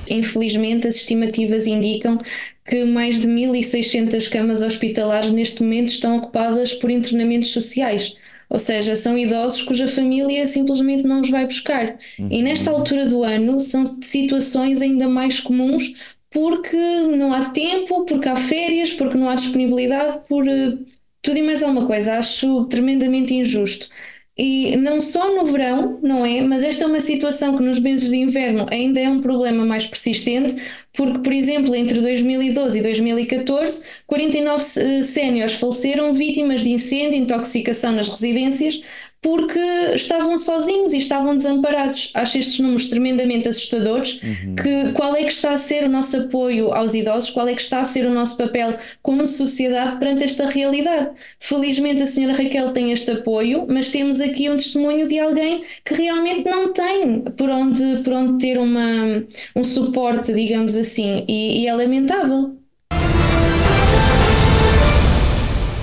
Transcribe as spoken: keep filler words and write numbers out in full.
infelizmente, as estimativas indicam que mais de mil e seiscentas camas hospitalares neste momento estão ocupadas por internamentos sociais. Ou seja, são idosos cuja família simplesmente não os vai buscar. E nesta Uhum. altura do ano são situações ainda mais comuns porque não há tempo, porque há férias, porque não há disponibilidade, por eh, tudo e mais alguma coisa. Acho tremendamente injusto. E não só no verão, não é? Mas esta é uma situação que nos meses de inverno ainda é um problema mais persistente, porque, por exemplo, entre dois mil e doze e dois mil e catorze, quarenta e nove eh, séniores faleceram vítimas de incêndio e intoxicação nas residências porque estavam sozinhos e estavam desamparados. Acho estes números tremendamente assustadores. Uhum. Que, qual é que está a ser o nosso apoio aos idosos? Qual é que está a ser o nosso papel como sociedade perante esta realidade? Felizmente a senhora Raquel tem este apoio, mas temos aqui um testemunho de alguém que realmente não tem por onde, por onde ter uma, um suporte, digamos assim, e, e é lamentável.